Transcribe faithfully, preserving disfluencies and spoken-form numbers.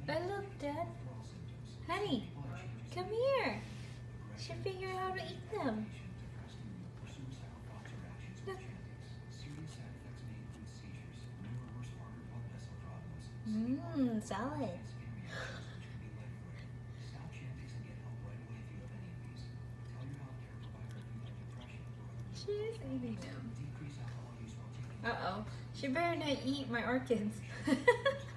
Oh, look, Dad. Honey, come here. She figured out how to eat them. Look. Mmm, salad. She is eating them. Uh-oh. She better not eat my orchids.